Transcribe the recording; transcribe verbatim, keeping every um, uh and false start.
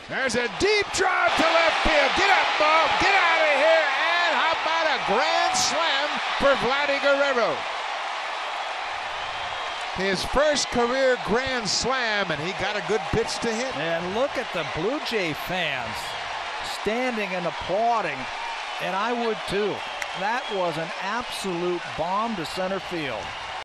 There's a deep drive to left field. Get up, Bob. Get out of here. And how about a grand slam for Vladimir Guerrero? His first career grand slam, and he got a good pitch to hit. And look at the Blue Jay fans standing and applauding, and I would too. That was an absolute bomb to center field.